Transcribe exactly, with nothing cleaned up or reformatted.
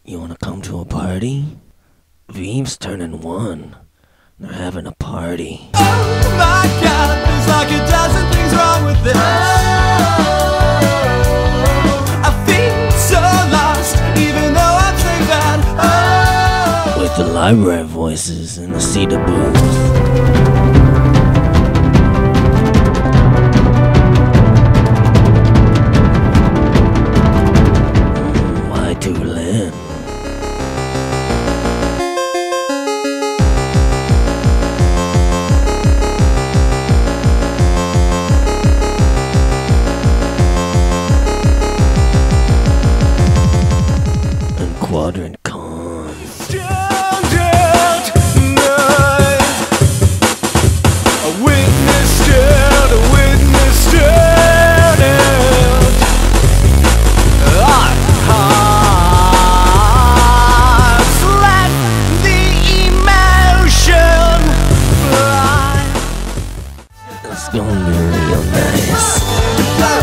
You wanna come to a party? Vive's turning one. They're having a party. Oh my God, there's like a dozen things wrong with this. I feel so lost, even though I'm saying that. Oh. With the library voices in the cedar booth. Quadrant con. Standard night. A witness stood, a witness stood. Our hearts let the emotion fly. It's gonna be real nice.